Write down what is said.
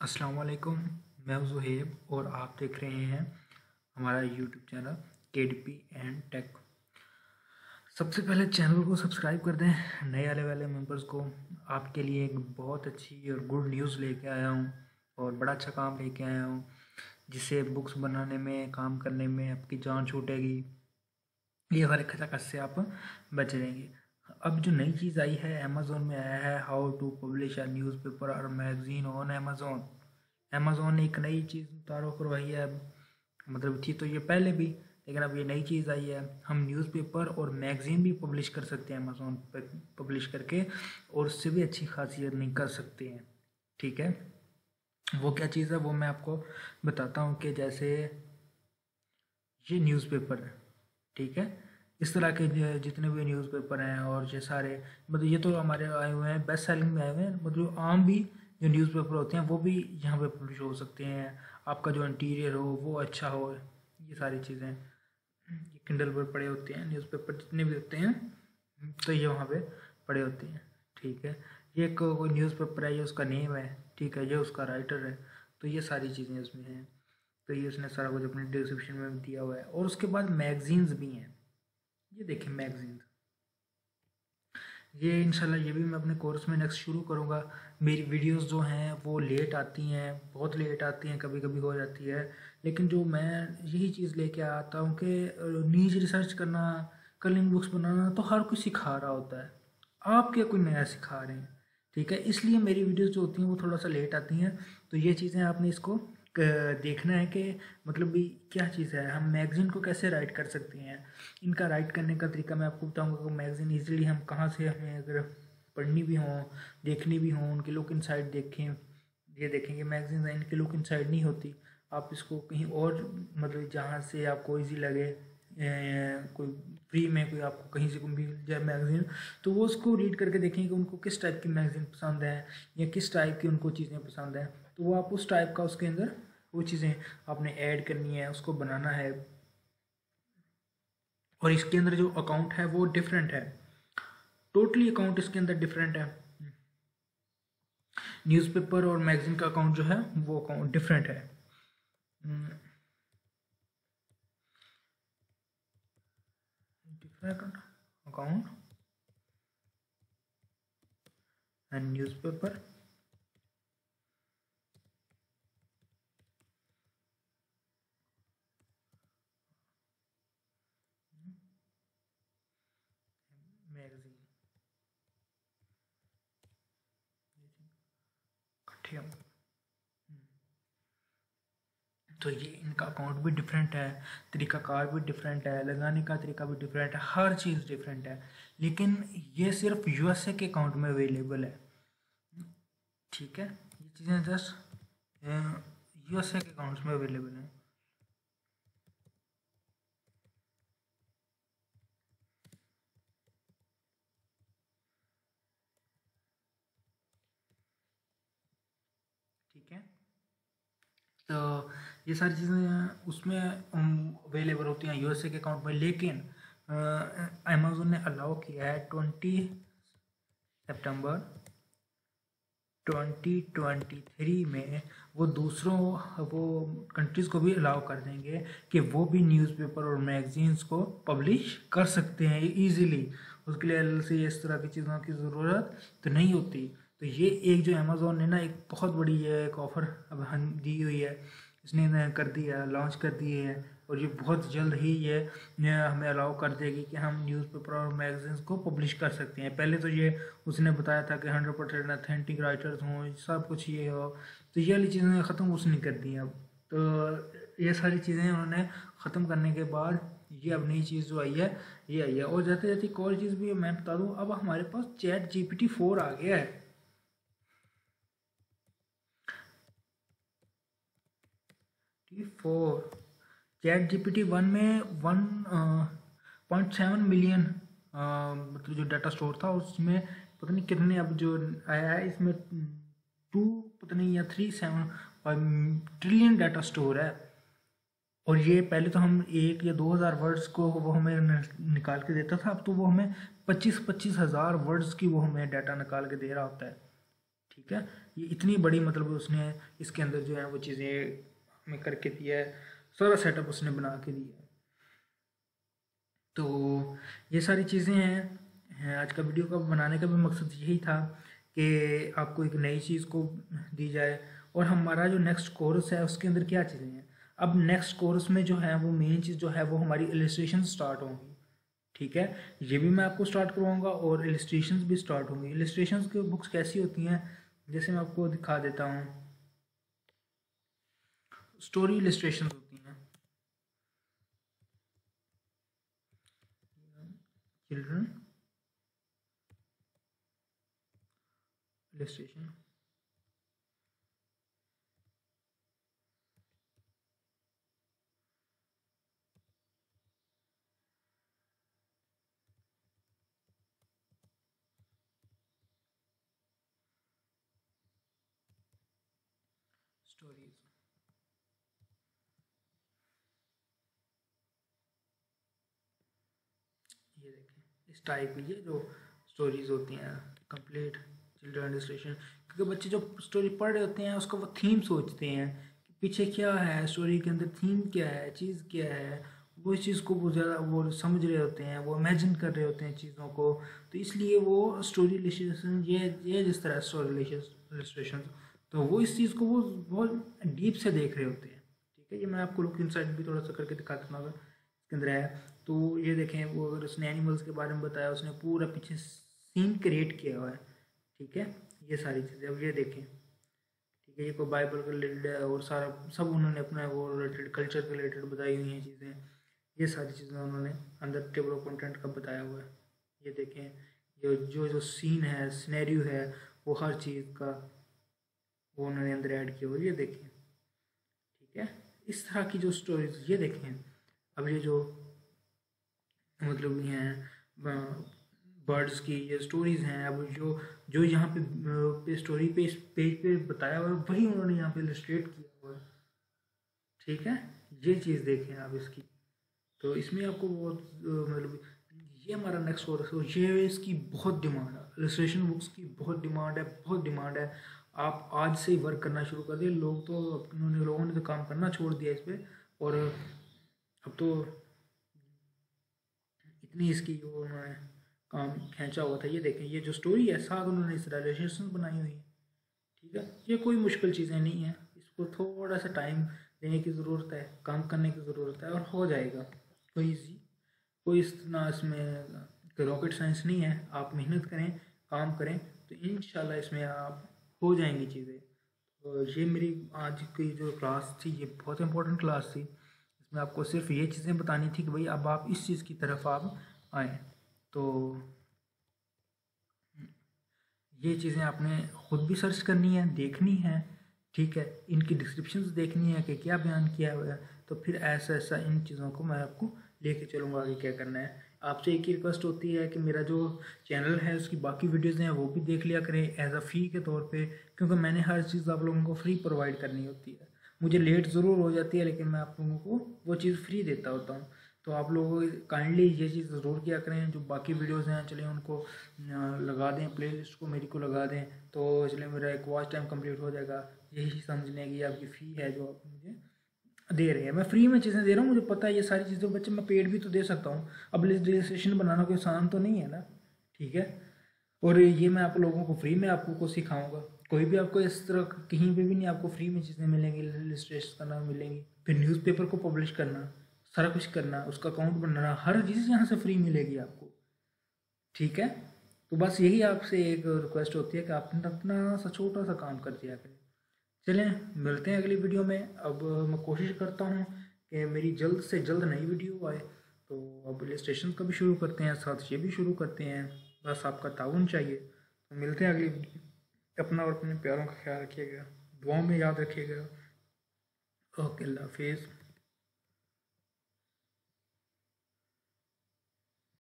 अस्सलाम वालेकुम। मैं हूं ज़ुहैब और आप देख रहे हैं हमारा YouTube channel KDP and tech. सबसे पहले चैनल को सब्सक्राइब कर दें। नए आने वाले मेंबर्स को आपके लिए एक बहुत अच्छी और गुड न्यूज़ लेके आया हूं और बड़ा अच्छा काम लेके आया हूं, जिससे बुक्स बनाने में, काम करने में आपकी जान छूटेगी। ये सारे खचाखच से आप बच रहेंगे। अब जो नई चीज़ आई है, अमेज़ोन में आया है, how to publish a newspaper और मैगजीन ऑन अमेज़ोन। अमेज़ोन ने एक नई चीज़ तारुफ करवाई है। मतलब थी तो ये पहले भी, लेकिन अब ये नई चीज़ आई है। हम न्यूज़पेपर और मैगज़ीन भी पब्लिश कर सकते हैं अमेज़ोन पर पब्लिश करके, और उससे भी अच्छी खासियत नहीं कर सकते हैं। ठीक है, वो क्या चीज़ है वो मैं आपको बताता हूँ। कि जैसे ये न्यूज़पेपर है, ठीक है, इस तरह के जितने भी न्यूज़पेपर हैं और ये सारे, मतलब ये तो हमारे आए हुए हैं, बेस्ट सेलिंग में आए हुए हैं। मतलब आम भी जो न्यूज़पेपर होते हैं वो भी यहाँ पे पब्लिश हो सकते हैं। आपका जो इंटीरियर हो वो अच्छा हो, ये सारी चीज़ें ये किंडल पर पड़े होते हैं। न्यूज़पेपर जितने भी होते हैं तो ये वहाँ पे पड़े होते हैं। ठीक है, ये कोई न्यूज़पेपर है, ये उसका नेम है, ठीक है, ये उसका राइटर है, तो ये सारी चीज़ें उसमें हैं। तो ये उसने सारा कुछ अपने डिस्क्रिप्शन में दिया हुआ है। और उसके बाद मैगजीन्स भी हैं। ये देखें मैगजीन्स, ये इंशाल्लाह ये भी मैं अपने कोर्स में नेक्स्ट शुरू करूँगा। मेरी वीडियोस जो हैं वो लेट आती हैं, बहुत लेट आती हैं, कभी कभी हो जाती है, लेकिन जो मैं यही चीज़ लेके आता हूँ कि नीज रिसर्च करना, कलरिंग बुक्स बनाना तो हर कोई सिखा रहा होता है। आप क्या कोई नया सिखा रहे हैं? ठीक है, इसलिए मेरी वीडियोस जो होती हैं वो थोड़ा सा लेट आती हैं। तो ये चीज़ें आपने इसको देखना है कि मतलब भी क्या चीज़ है, हम मैगज़ीन को कैसे राइट कर सकते हैं। इनका राइट करने का तरीका मैं आपको बताऊंगा कि मैगज़ीन इजीली हम कहाँ से, हमें अगर पढ़नी भी हों, देखनी भी हों, उनके लुक इनसाइड देखें। ये देखेंगे मैगज़ीन इनकी लुक इनसाइड नहीं होती। आप इसको कहीं और, मतलब जहाँ से आपको ईजी लगे, कोई फ्री में कोई आपको कहीं से कोई मिल जाए मैगज़ीन, तो वो उसको रीड करके देखें कि उनको किस टाइप की मैगज़ीन पसंद है या किस टाइप की उनको चीज़ें पसंद हैं। तो वो आप उस टाइप का उसके अंदर वो चीज़ें आपने ऐड करनी है, उसको बनाना है। और इसके अंदर जो अकाउंट है वो डिफरेंट है, टोटली अकाउंट इसके अंदर डिफरेंट है। न्यूज़पेपर और मैगजीन का अकाउंट जो है वो अकाउंट डिफरेंट है। Different account and newspaper. Magazine ठीक, तो ये इनका अकाउंट भी डिफरेंट है, तरीक़ाकार भी डिफरेंट है, लगाने का तरीका भी डिफरेंट है, हर चीज़ डिफरेंट है। लेकिन ये सिर्फ USA के अकाउंट में अवेलेबल है। ठीक है, ये चीज़ें जस्ट USA के अकाउंट्स में अवेलेबल हैं। ठीक है, तो ये सारी चीज़ें उसमें अवेलेबल होती हैं USA के अकाउंट में। लेकिन अमेज़ोन ने अलाउ किया है 20 सितंबर 2023 में, वो दूसरों, वो कंट्रीज़ को भी अलाउ कर देंगे कि वो भी न्यूज़पेपर और मैगजीन्स को पब्लिश कर सकते हैं इजीली। उसके लिए LLC इस तरह की चीज़ों की ज़रूरत तो नहीं होती। तो ये एक जो अमेज़ोन ने ना एक बहुत बड़ी ये एक ऑफ़र अब हम दी हुई है, इसने कर दिया, लॉन्च कर दी है। और ये बहुत जल्द ही ये हमें अलाउ कर देगी कि हम न्यूज़पेपर और मैगजीन्स को पब्लिश कर सकते हैं। पहले तो ये उसने बताया था कि 100% अथेंटिक राइटर्स हों, सब कुछ ये हो, तो ये वाली चीज़ें ख़त्म उसने कर दी अब। तो ये सारी चीज़ें उन्होंने ख़त्म करने के बाद ये अब नई चीज़ जो आई है ये आई है। और जाते जाते एक और चीज़ भी मैं बता दूँ, अब हमारे पास ChatGPT 4 आ गया है। T4 ChatGPT 1 में 1.7 मिलियन मतलब जो डाटा स्टोर था उसमें पता नहीं कितने, अब जो आया है इसमें 2 पता नहीं या 3.7 ट्रिलियन डाटा स्टोर है। और ये पहले तो हम 1 या 2 हज़ार वर्ड्स को वो हमें निकाल के देता था, अब तो वो हमें 25-25 हज़ार वर्ड्स की वो हमें डाटा निकाल के दे रहा होता है। ठीक है, ये इतनी बड़ी मतलब उसने इसके अंदर जो है वो चीज़ें हमें करके दिया है, सारा सेटअप उसने बना के दिया है। तो ये सारी चीज़ें हैं। आज का वीडियो का बनाने का भी मकसद यही था कि आपको एक नई चीज़ को दी जाए, और हमारा जो नेक्स्ट कोर्स है उसके अंदर क्या चीज़ें हैं। अब नेक्स्ट कोर्स में जो है वो मेन चीज़ जो है वो हमारी इलस्ट्रेशन स्टार्ट होंगी। ठीक है, ये भी मैं आपको स्टार्ट करवाऊंगा और इलस्ट्रेशंस भी स्टार्ट होंगी। इलस्ट्रेशंस की बुक्स कैसी होती हैं, जैसे मैं आपको दिखा देता हूँ। स्टोरी इलस्ट्रेशंस होती हैं, चिल्ड्रन इलस्ट्रेशन। स्टोरीज, ये देखें इस टाइप की ये जो स्टोरीज होती हैं कंप्लीट चिल्ड्रन इलस्ट्रेशन। क्योंकि बच्चे जो स्टोरी पढ़ रहे होते हैं उसका वो थीम सोचते हैं कि पीछे क्या है, स्टोरी के अंदर थीम क्या है, चीज़ क्या है, वो इस चीज़ को वो ज़्यादा वो समझ रहे होते हैं, वो इमेजिन कर रहे होते हैं चीज़ों को। तो इसलिए वो स्टोरी इलस्ट्रेशन ये जिस तरह स्टोरी इलस्ट्रेशन, तो वो इस चीज़ को वो बहुत डीप से देख रहे होते हैं। ठीक है, ये मैं आपको लुक इनसाइड भी थोड़ा सा करके दिखा दूँगा इसके अंदर है। तो ये देखें, वो अगर उसने एनिमल्स के बारे में बताया, उसने पूरा पीछे सीन क्रिएट किया हुआ है। ठीक है, ये सारी चीज़ें अब ये देखें। ठीक है, ये कोई बाइबल के रिलेटेड है और सारा सब उन्होंने अपना वो रिलेटेड कल्चर के रिलेटेड बताई हुई हैं चीज़ें। ये सारी चीज़ें उन्होंने अंदर टेबल ऑफ कंटेंट का बताया हुआ है। ये देखें, ये जो जो सीन है, सिनेरियो है, वो हर चीज़ का वो उन्होंने अंदर ऐड किया हुआ है। ये देखें, ठीक है, इस तरह की जो स्टोरीज ये देखें। अब ये जो मतलब ये हैं बर्ड्स की ये स्टोरीज हैं, अब जो जो यहाँ पे स्टोरी पे इस पेज पे बताया हुआ है वही उन्होंने यहाँ पे इलस्ट्रेट किया हुआ है। ठीक है, ये चीज़ देखें आप इसकी। तो इसमें आपको बहुत मतलब ये हमारा नेक्स्ट कोर्स है, ये इसकी बहुत डिमांड है, इलस्ट्रेशन बुक्स की बहुत डिमांड है, बहुत डिमांड है। आप आज से ही वर्क करना शुरू कर दिए, लोगों ने तो काम करना छोड़ दिया इस पर, और अब तो इतनी इसकी जो उन्होंने काम खींचा हुआ था। ये देखें, ये जो स्टोरी है साथ उन्होंने इस रिलेशन बनाई हुई है। ठीक है, ये कोई मुश्किल चीज़ें नहीं है, इसको थोड़ा सा टाइम देने की ज़रूरत है, काम करने की ज़रूरत है और हो जाएगा। कोई इतना इसमें रॉकेट साइंस नहीं है। आप मेहनत करें, काम करें, तो इंशाल्लाह इसमें आप हो जाएंगी चीज़ें। तो ये मेरी आज की जो क्लास थी ये बहुत इंपॉर्टेंट क्लास थी। इसमें आपको सिर्फ ये चीज़ें बतानी थी कि भाई अब आप इस चीज़ की तरफ आप आएँ। तो ये चीज़ें आपने ख़ुद भी सर्च करनी है, देखनी है। ठीक है, इनकी डिस्क्रिप्शंस देखनी है कि क्या बयान किया हुआ है, तो फिर ऐसा ऐसा इन चीज़ों को मैं आपको लेके चलूँगा आगे क्या करना है। आपसे एक ही रिक्वेस्ट होती है कि मेरा जो चैनल है उसकी बाकी वीडियोज़ हैं वो भी देख लिया करें एज अ फ़ी के तौर पे, क्योंकि मैंने हर चीज़ आप लोगों को फ्री प्रोवाइड करनी होती है। मुझे लेट ज़रूर हो जाती है लेकिन मैं आप लोगों को वो चीज़ फ्री देता होता हूँ। तो आप लोग काइंडली ये चीज़ ज़रूर किया करें। जो बाकी वीडियोज़ हैं चलिए उनको लगा दें, प्लेलिस्ट को मेरी को लगा दें, तो चलिए मेरा एक वॉच टाइम कंप्लीट हो जाएगा। यही समझने की आपकी फ़ी है जो आप मुझे दे रहे हैं। मैं फ्री में चीज़ें दे रहा हूँ, मुझे पता है ये सारी चीज़ें बच्चे मैं पेड भी तो दे सकता हूँ। अब रजिस्ट्रेशन बनाना कोई आसान तो नहीं है ना। ठीक है, और ये मैं आप लोगों को फ्री में आपको को सिखाऊंगा। कोई भी आपको इस तरह कहीं पे भी नहीं आपको फ्री में चीज़ें मिलेंगी, रजिस्ट्रेशन करना मिलेंगी, फिर न्यूज़पेपर को पब्लिश करना, सारा कुछ करना, उसका अकाउंट बनाना, हर चीज़ यहाँ से फ्री मिलेगी आपको। ठीक है, तो बस यही आपसे एक रिक्वेस्ट होती है कि आप अपना सा छोटा सा काम कर दिया करें। चलें, मिलते हैं अगली वीडियो में। अब मैं कोशिश करता हूँ कि मेरी जल्द से जल्द नई वीडियो आए। तो अब इलस्ट्रेशन का भी शुरू करते हैं, साथ ये भी शुरू करते हैं। बस आपका ताउन चाहिए। तो मिलते हैं अगली वीडियो। अपना और अपने प्यारों का ख्याल रखिएगा, दुआओं में याद रखिएगा। ओके, अल्लाह हाफिज़।